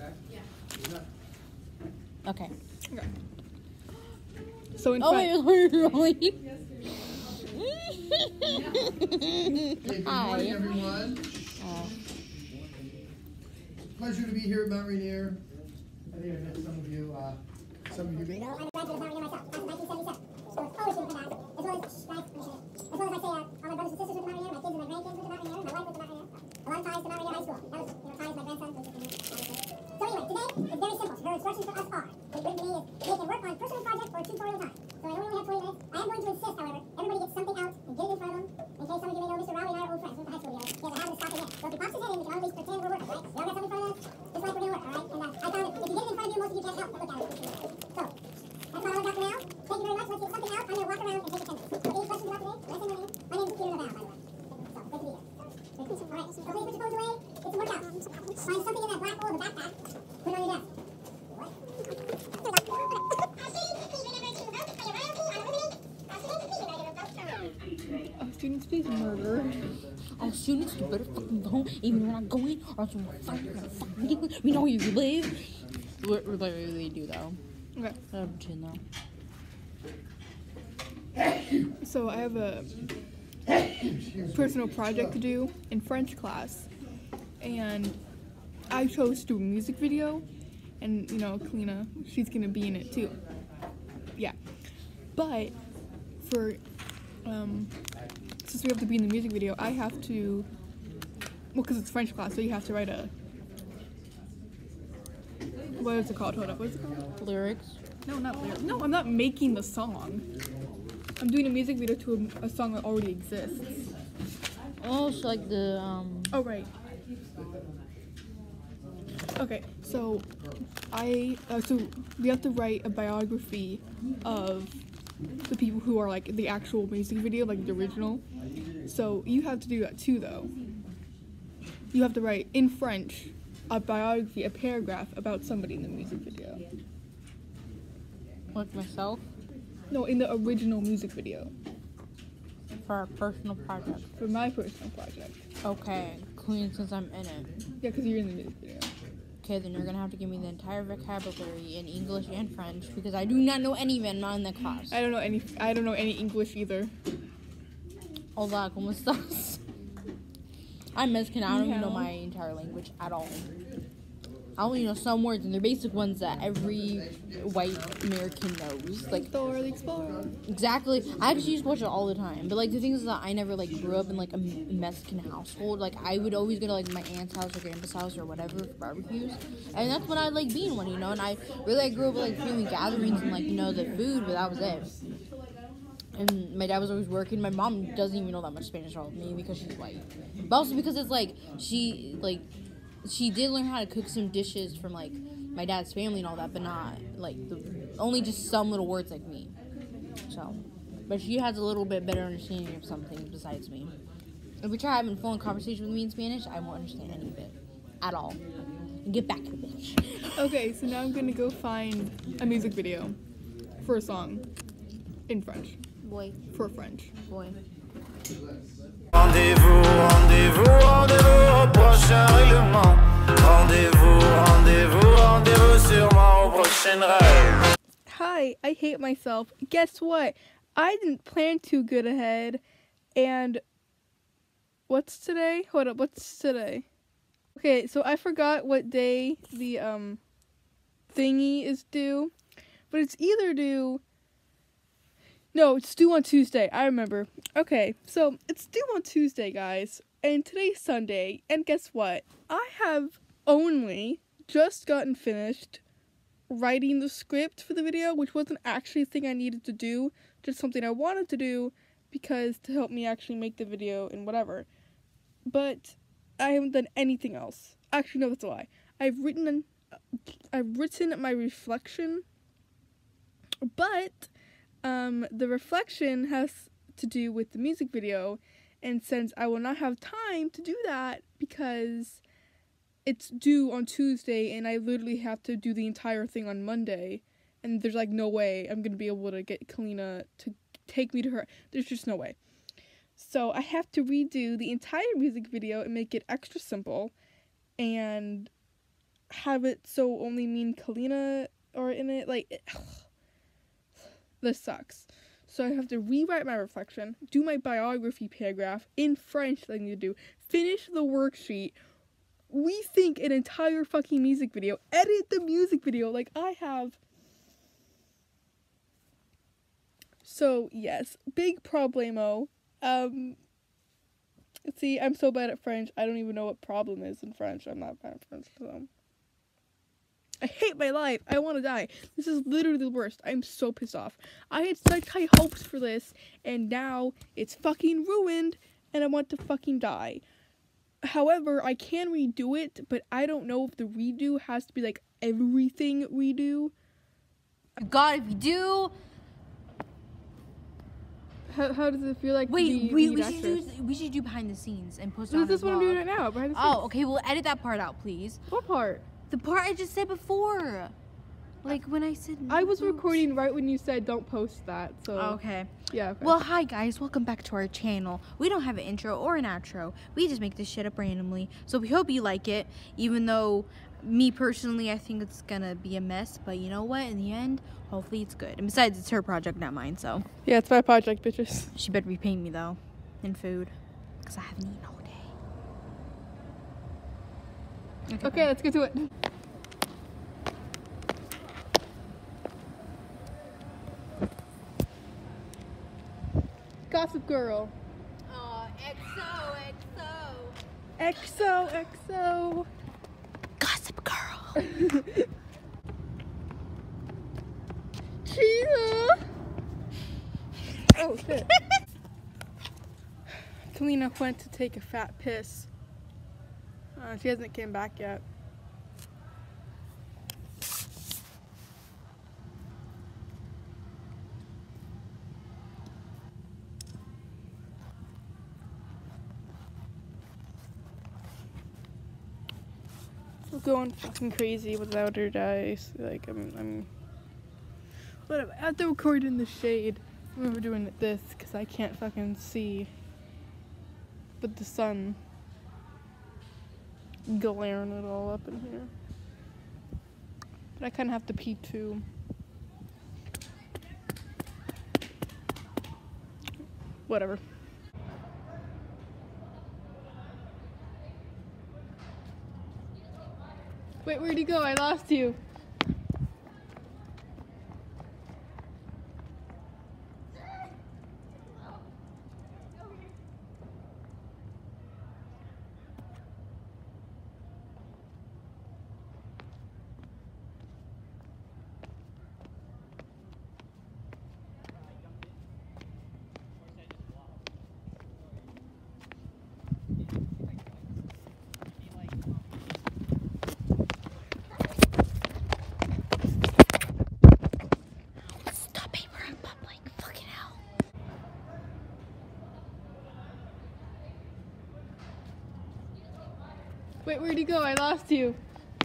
Okay. Okay. So in Oh, front. wait, really? Good morning, everyone. Pleasure to be here at Mount Rainier. I think I met some of you. May know. I'm a graduate of Mount Rainier myself, class of 1977. So it's always been for that. As well as I say, all my brothers and sisters went to Mount Rainier, my kids and my grandkids went to Mount Rainier, my wife went to Mount Rainier. A lot of ties to Mount Rainier High School. That was, ties my grandson. So anyway, today it's very simple. Her instructions for us are, what written to me is, they can work on personal projects or tutorial time. So I know we only have 20 minutes. I am going to insist, however, everybody gets something out and get it in front of them. In case some of you may know Mr. Rowley and I are old friends. We went to high school together. He has a habit of stopping in. So if he pops his head in, we can always pretend we're working, right? We all got something in front of us, just like we're doing work, all right? And I found that if you get it in front of you, most of you can't help but look at it. So, that's all I've got for now. Thank you very much. Let's get something out. I'm going to walk around and take attendance. So, any questions about today? Lesson learning. My name is Peter Lavelle, by the way. So, good to be here. All right, so please put your phones away. It's a workout. Find something in that black hole in the backpack. Put it on your desk. Students, please murder. Oh, students, you better fucking go, even when I'm going, or else we're gonna fight, we're gonna fucking you. We know where you live. We really do, though. Okay. I'm chin, though. So I have a personal project to do in French class, and I chose to do a music video, and you know, Kalina, she's gonna be in it too. Yeah, but for since we have to be in the music video, I have to, well, because it's French class, so you have to write a, what is it called? Hold up, what is it called? Lyrics? No, not lyrics. No, I'm not making the song. I'm doing a music video to a song that already exists. Oh, so like the, Oh, right. Okay, so so we have to write a biography of the people who are like the actual music video, like the original. So you have to do that too, though. You have to write in French a biography, a paragraph about somebody in the music video. like myself, No, in the original music video. for our personal project. For my personal project. Okay, clean since I'm in it. Yeah, because you're in the music video. Okay, then you're gonna have to give me the entire vocabulary in English and French, because I do not know any of it, I'm not in the class. I don't know any English either. Hola, ¿cómo estás? I'm Mexican, I don't even know Ni hao. my entire language at all. I only know some words, and they're basic ones that every white American knows. Like, Thor the Explorer. exactly. I actually used to watch it all the time. But, like, the thing is that I never, like, grew up in, like, a Mexican household. Like, I would always go to, like, my aunt's house or grandpa's house or whatever for barbecues. And that's when I like being one, you know? And I grew up with, like, family gatherings and, like, you know, the food, but that was it. And my dad was always working. My mom doesn't even know that much Spanish at all with me because she's white. But also because it's, like, she did learn how to cook some dishes from, like, my dad's family and all that, but not, like, only just some little words like me. So, but she has a little bit better understanding of some things besides me. If we try having a full conversation with me in Spanish, I won't understand any of it. At all. And get back to the bitch. Okay, so now I'm gonna go find a music video for a song in French. Boy, For French. boy. Rendez-vous, rendez-vous, rendez-vous au prochain règlement. Rendez-vous, rendez-vous, rendez-vous sûrement au prochain rêve. Hi, I hate myself. Guess what? I didn't plan too good ahead. And what's today? Hold up, what's today? Okay, so I forgot what day the thingy is due. But it's either due. No, it's due on Tuesday. I remember. Okay, so it's due on Tuesday, guys. And today's Sunday. And guess what? I have only just gotten finished writing the script for the video, which wasn't actually a thing I needed to do, just something I wanted to do because to help me actually make the video and whatever. But I haven't done anything else. Actually, no, that's a lie. I've written my reflection, but the reflection has to do with the music video, and since I will not have time to do that because it's due on Tuesday and I literally have to do the entire thing on Monday, and there's like no way I'm gonna be able to get Kalina to take me to her. There's just no way. So I have to redo the entire music video and make it extra simple, and have it so only me and Kalina are in it. Like, this sucks. So I have to rewrite my reflection, do my biography paragraph in French that I need to do, finish the worksheet, rethink an entire fucking music video, edit the music video. Like, I have. So, yes, big problemo. See, I'm so bad at French, I don't even know what problem is in French. I'm not bad at French, so. I hate my life. I want to die. This is literally the worst. I'm so pissed off. I had such high hopes for this, and now it's fucking ruined, and I want to fucking die. However, I can redo it, but I don't know if the redo has to be, like, everything redo. God, if you do... How does it feel like? Wait, we should do behind the scenes and post it on This is what I'm doing right now. Behind the scenes. Oh, okay. Well, edit that part out, please. What part? The part I just said before. Like when I said. I was recording right when you said don't post that. So. Okay. Yeah. Okay. Well, hi guys. Welcome back to our channel. We don't have an intro or an outro. We just make this shit up randomly. So we hope you like it. Even though, me personally, I think it's gonna be a mess. But you know what? In the end, hopefully it's good. And besides, it's her project, not mine. So. Yeah, it's my project, bitches. She better repay me though, in food, cause I haven't eaten all day. Okay, let's get to it. Gossip Girl. XO. Gossip Girl. Cheetah. Oh shit. Kalina went to take a fat piss. She hasn't came back yet. We're going fucking crazy without her dice. Like I'm whatever. I have to record in the shade. We were doing this because I can't fucking see. But the sun glaring it all up in here. But I kind of have to pee too. Whatever. Wait, where'd you go? I lost you. Wait, where'd you go? I lost you.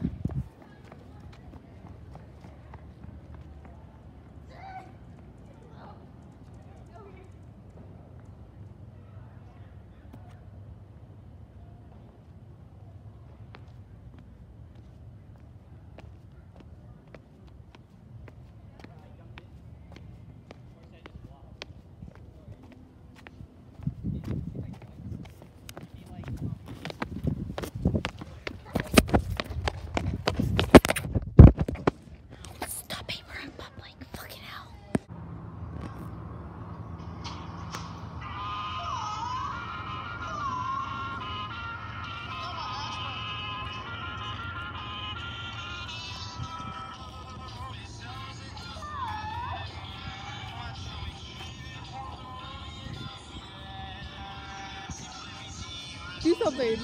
Do something.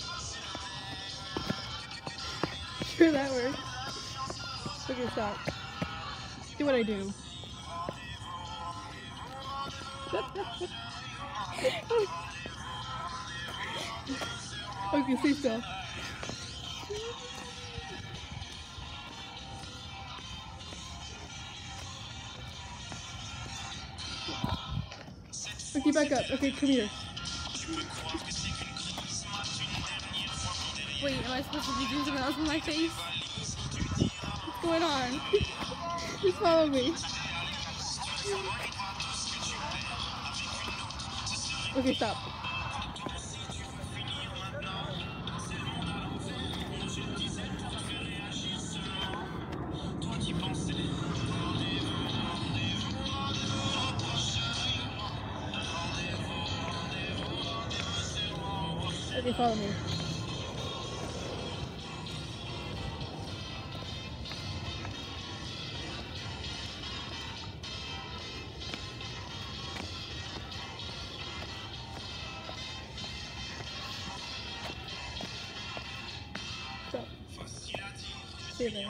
Sure, that works. Okay, stop. Do what I do. Okay, stay still. Okay, back up. Okay, come here. Wait, am I supposed to be doing something else with my face? What's going on? Just follow me. Okay, stop. Okay, follow me. Stop. Stay there.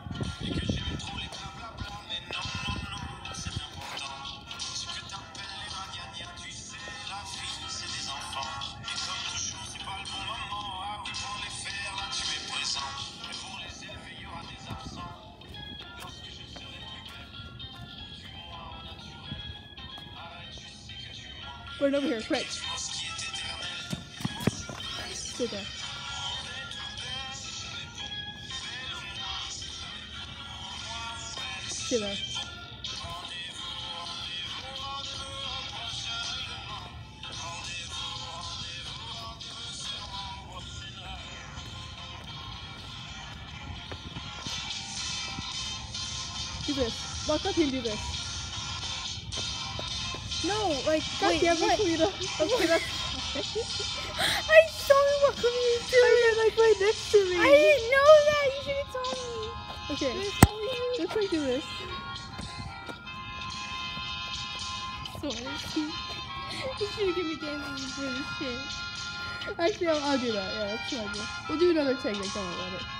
Run over here, quick. Sit there. Sit there. Do this. Walk up here and do this. No, like, goddamn it, Lita. Okay, that's I saw you walk up here and do it. You're like right next to me. I didn't know that. You should have told me. Okay, let's like do this. So you should give me dancing for this shit. Actually, I'll do that. Yeah, that's what I'll do. We'll do another technique. Don't worry about it.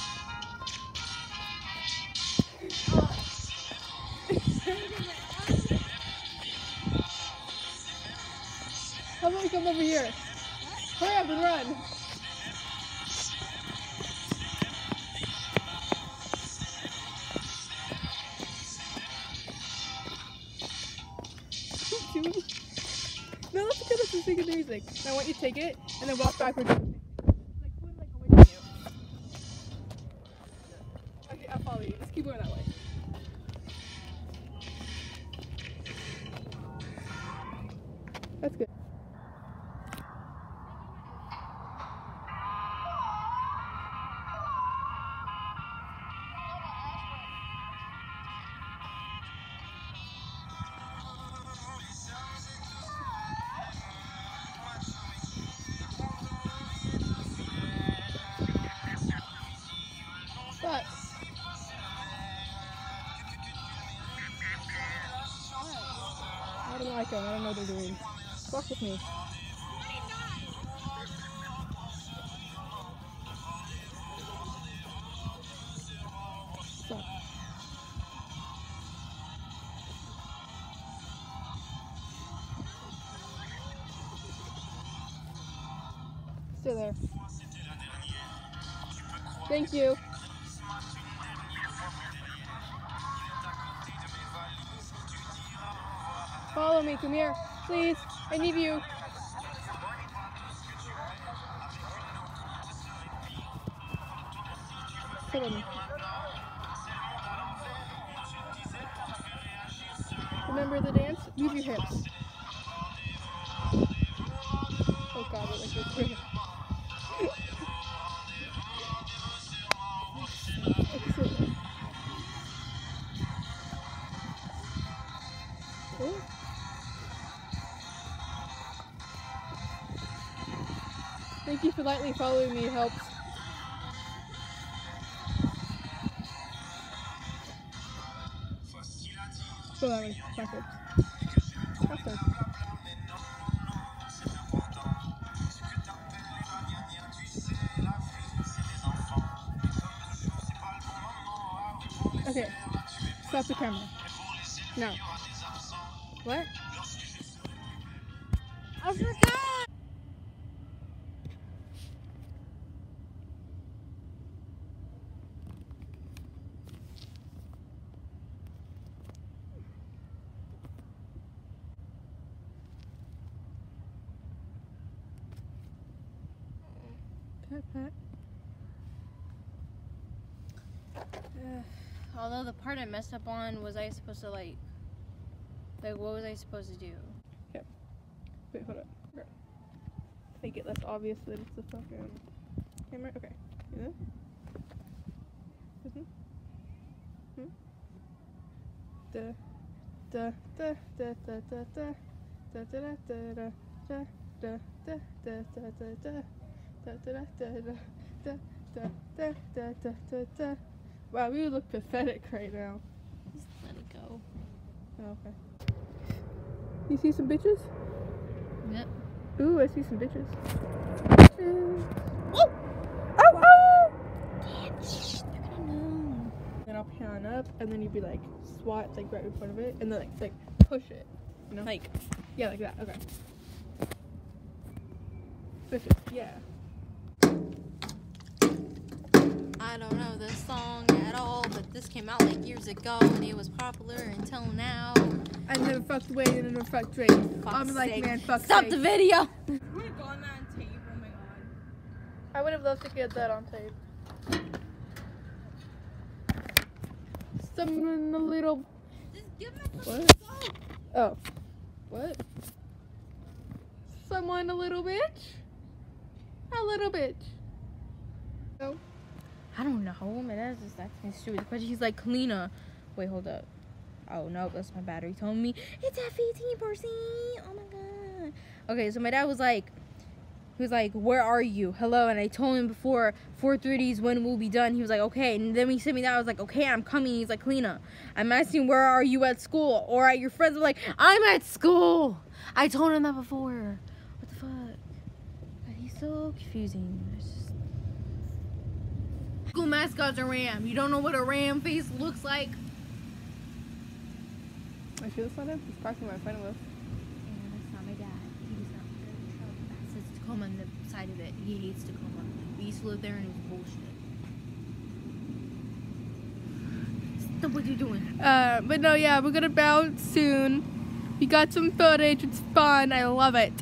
How about we come over here? Hurry up and run! No, let's go to sing the music. Now I want you to take it and then walk backwards. Like away from you. Okay, I'll follow you. Just keep going that way. That's good. But I don't like them. I don't know what they're doing. Walk with me. Stop. Stay there. Thank you. Follow me, come here. Please, I need you. Follow me. Remember the dance? Move your hips. Oh god, I like this. Excellent. Oh. Thank you for lightly following me, it helps. Go that way, backwards. Faster. Okay, stop the camera. Now. What? I forgot! Pat, pat. Although the part I messed up on was I supposed to like what was I supposed to do? Wait, hold up. Okay. Make it less obvious that it's the fucking camera. Okay. See that? Da da da da da da da da da da da da da da da da da da. Wow, we look pathetic right now. Just let it go. Oh, okay. You see some bitches? Yep. Ooh, I see some bitches. Oh! Oh, oh! They're gonna know. And I'll pan up, and then you'd be like, swat, like right in front of it, and then like push it. You know? Like, Yeah, like that. Okay. Bitches, yeah. I don't know this song at all, but this came out like years ago and it was popular until now. I never fucked away and I never fucked straight. I'm Fuck's like, sake. man, fuck Stop sake. the video! We're gone on tape, oh my god. I would have loved to get that on tape. Someone a little... Just give me What? Oh. What? Someone a little bitch? A little bitch. Oh. I don't know. My dad's just asking me stupid questions. He's like, Kalina. Wait, hold up. Oh, no, that's my battery telling me it's at 15%. Oh my god. Okay, so my dad was like, he was like, where are you? Hello. And I told him before 4:30 is when we'll be done. He was like, okay. And then when he sent me that, I was like, okay, I'm coming. He's like, Kalina, I'm asking, where are you at school? Or at your friends? I'm like, I'm at school. I told him that before. What the fuck? God, he's so confusing. It's just... School mascot's a ram. You don't know what a ram face looks like? I feel this one him? He's parking right in front of us. And that's not my dad. He does not care about trouble. That says Tacoma on the side of it. He hates Tacoma. We used to live there and it was bullshit. Stop what you doing. But no, yeah, we're gonna bounce soon. We got some footage. It's fun. I love it.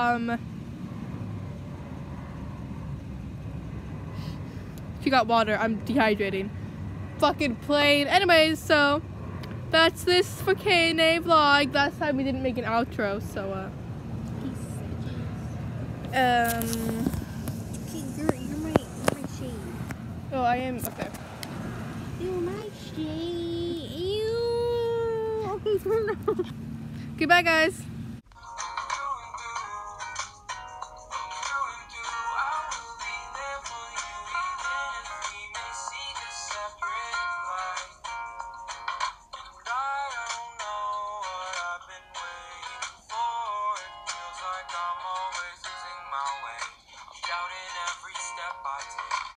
She got water. I'm dehydrating. Fucking plane. Anyways, so that's this for KNA vlog. Last time we didn't make an outro, so You're my shade. oh, I am okay. You're my shade. Ew. Goodbye, guys.